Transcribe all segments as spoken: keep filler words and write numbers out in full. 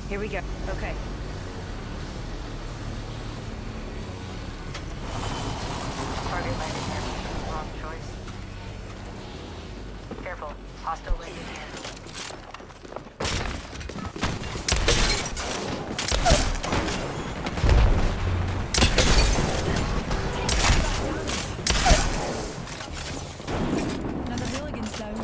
Here we go. Okay. Target landing here. Wrong choice. Careful. Hostile landing here. Another Milligan's down.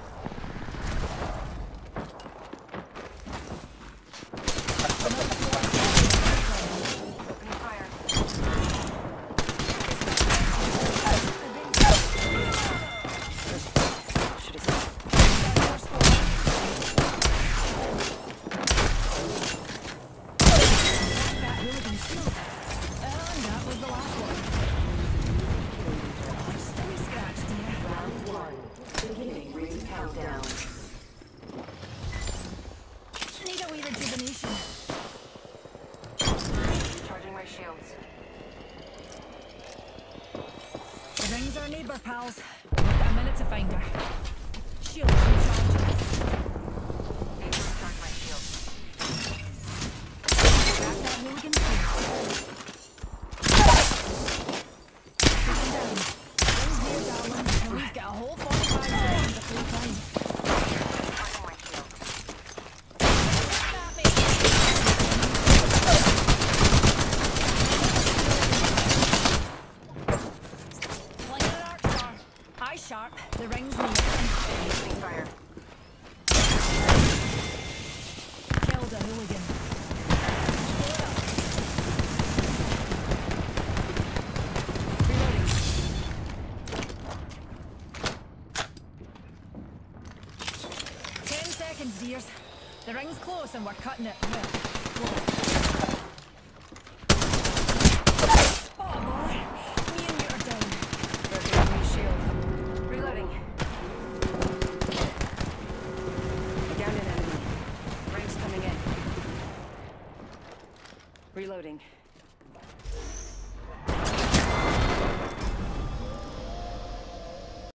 Countdown. Need a wee rejuvenation. Charging my shields. The ring's our neighbour, pals. We've got a minute to find her. Shields recharging. Need to recharge my shields. Grab that Milligan too. Down. Ring's near, darling. And we've got a whole forty-five seconds of free time. Charging my shields. Eye sharp, the ring's near. Opening fire. Killed a hooligan. Reloading. Ten seconds, dears. The ring's close and we're cutting it. Well, close. Oh boy, me and you are down. Working me shield. Reloading. Down an enemy. Ranks coming in. Reloading.